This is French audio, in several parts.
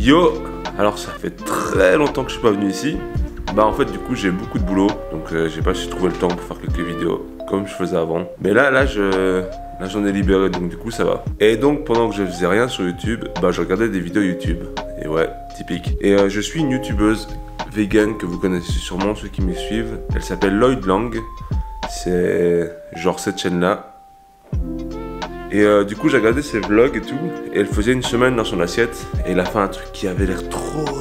Yo, alors ça fait très longtemps que je suis pas venu ici. Bah en fait du coup j'ai beaucoup de boulot, donc j'ai pas su trouver le temps pour faire quelques vidéos comme je faisais avant. Mais là j'en ai libéré, donc du coup ça va. Et donc pendant que je faisais rien sur YouTube, bah je regardais des vidéos YouTube. Et ouais, typique. Et je suis une youtubeuse vegan que vous connaissez sûrement ceux qui me suivent. Elle s'appelle Lloyd Lang. C'est genre cette chaîne là. Et du coup j'ai regardé ses vlogs et tout, et elle faisait une semaine dans son assiette, et elle a fait un truc qui avait l'air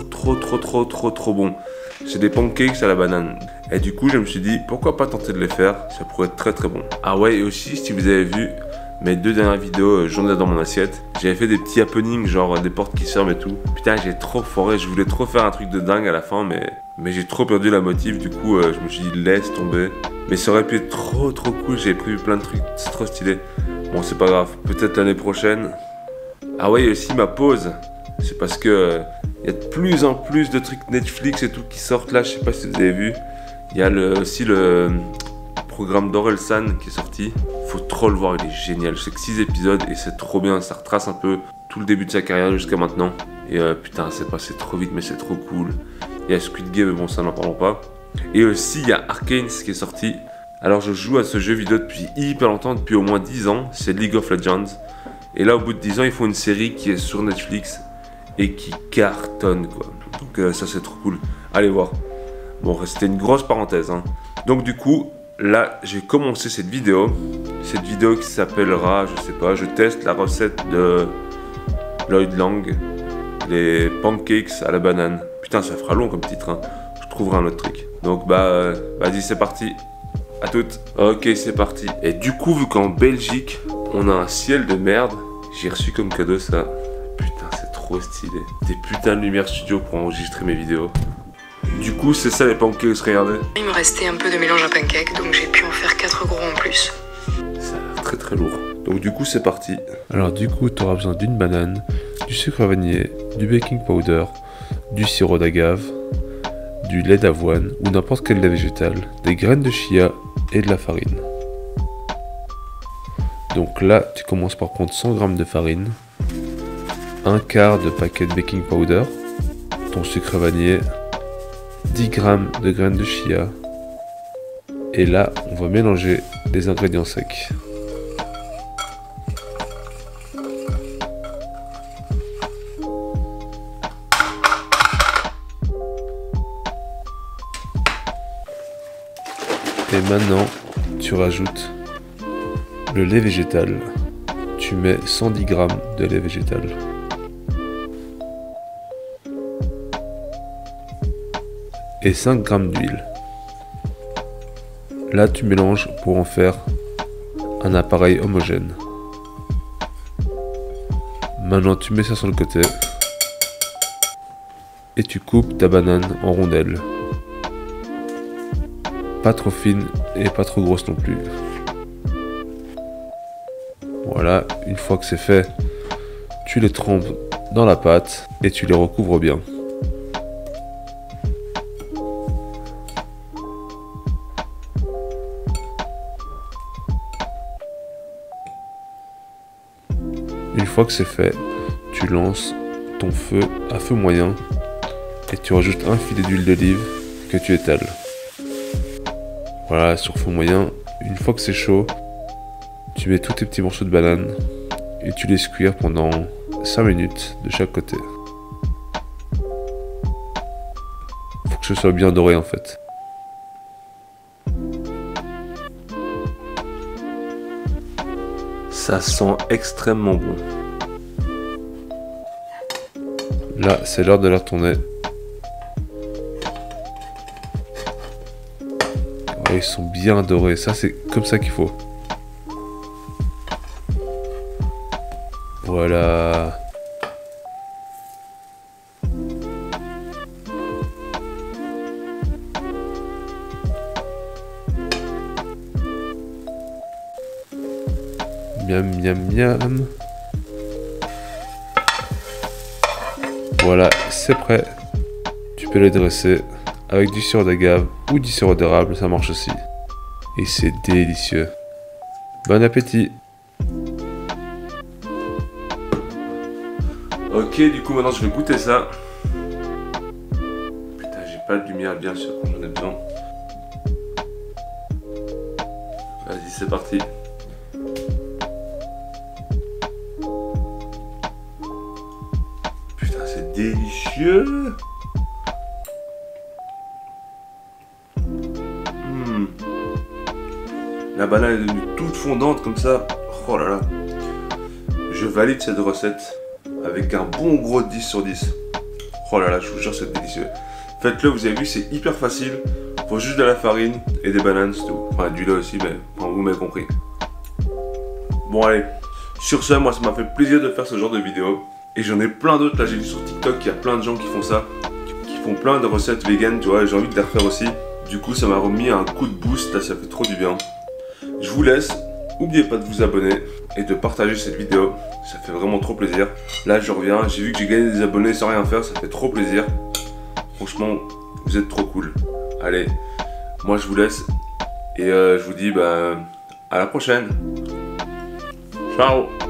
trop bon. C'est des pancakes à la banane. Et du coup je me suis dit pourquoi pas tenter de les faire, ça pourrait être très bon. Ah ouais, et aussi si vous avez vu mes deux dernières vidéos j'en ai dans mon assiette, j'avais fait des petits happenings genre des portes qui ferment et tout. Putain j'ai trop foré, je voulais trop faire un truc de dingue à la fin, mais j'ai trop perdu la motive, du coup je me suis dit laisse tomber. Mais ça aurait pu être trop cool, j'ai prévu plein de trucs, c'est trop stylé. Bon c'est pas grave, peut-être l'année prochaine. Ah ouais, et aussi ma pause, c'est parce que y a de plus en plus de trucs Netflix et tout qui sortent là, je sais pas si vous avez vu. Il y a aussi le programme d'Orelsan qui est sorti, faut trop le voir, il est génial. Je sais que 6 épisodes et c'est trop bien, ça retrace un peu tout le début de sa carrière jusqu'à maintenant. Et putain c'est passé trop vite mais c'est trop cool. Il y a Squid Game, mais bon ça n'en parlons pas. Et aussi il y a Arcane qui est sorti. Alors je joue à ce jeu vidéo depuis hyper longtemps, depuis au moins 10 ans, c'est League of Legends. Et là au bout de 10 ans ils font une série qui est sur Netflix et qui cartonne quoi. Donc ça c'est trop cool, allez voir. Bon c'était une grosse parenthèse hein. Donc du coup là j'ai commencé cette vidéo qui s'appellera, je sais pas, je teste la recette de Lloyd Lang, les pancakes à la banane. Putain ça fera long comme titre hein. Je trouverai un autre truc. Donc bah vas-y c'est parti. À toutes. Ok, c'est parti. Et du coup, vu qu'en Belgique, on a un ciel de merde, j'ai reçu comme cadeau ça. Putain, c'est trop stylé. Des putains de lumière studio pour enregistrer mes vidéos. Du coup, c'est ça les pancakes, regardez. Il me restait un peu de mélange à pancake, donc j'ai pu en faire 4 gros en plus. Ça a l'air très lourd. Donc du coup, c'est parti. Alors du coup, tu auras besoin d'une banane, du sucre vanillé, du baking powder, du sirop d'agave, du lait d'avoine ou n'importe quel lait végétal, des graines de chia et de la farine. Donc là, tu commences par prendre 100 g de farine, un quart de paquet de baking powder, ton sucre vanillé, 10 g de graines de chia, et là, on va mélanger les ingrédients secs. Et maintenant, tu rajoutes le lait végétal. Tu mets 110 g de lait végétal. Et 5 g d'huile. Là, tu mélanges pour en faire un appareil homogène. Maintenant, tu mets ça sur le côté. Et tu coupes ta banane en rondelles. Pas trop fine et pas trop grosse non plus. Voilà, une fois que c'est fait, tu les trempes dans la pâte et tu les recouvres bien. Une fois que c'est fait, tu lances ton feu à feu moyen et tu rajoutes un filet d'huile d'olive que tu étales. Voilà, sur feu moyen, une fois que c'est chaud, tu mets tous tes petits morceaux de banane et tu laisses cuire pendant 5 minutes de chaque côté. Faut que ce soit bien doré en fait. Ça sent extrêmement bon. Là, c'est l'heure de les retourner. Ils sont bien dorés, ça c'est comme ça qu'il faut. Voilà. Miam miam miam. Voilà, c'est prêt. Tu peux les dresser avec du sirop d'agave ou du sirop d'érable, ça marche aussi. Et c'est délicieux. Bon appétit. Ok, Ok, du coup maintenant je vais goûter ça. Putain, j'ai pas de lumière bien sûr quand j'en ai besoin. Vas-y, c'est parti. Putain, c'est délicieux. La banane est devenue toute fondante comme ça. Oh là là. Je valide cette recette avec un bon gros 10 sur 10. Oh là là, je vous jure, c'est délicieux. Faites-le, vous avez vu, c'est hyper facile. Faut juste de la farine et des bananes, c'est tout. Enfin, du lait aussi, mais enfin, vous m'avez compris. Bon, allez. Sur ce, moi, ça m'a fait plaisir de faire ce genre de vidéo. Et j'en ai plein d'autres. Là, j'ai vu sur TikTok qu'il y a plein de gens qui font ça. Qui font plein de recettes vegan, tu vois. J'ai envie de les refaire aussi. Du coup, ça m'a remis un coup de boost. Là, ça fait trop du bien. Je vous laisse. N'oubliez pas de vous abonner et de partager cette vidéo. Ça fait vraiment trop plaisir. Là, je reviens. J'ai vu que j'ai gagné des abonnés sans rien faire. Ça fait trop plaisir. Franchement, vous êtes trop cool. Allez, moi, je vous laisse. Et je vous dis à la prochaine. Ciao.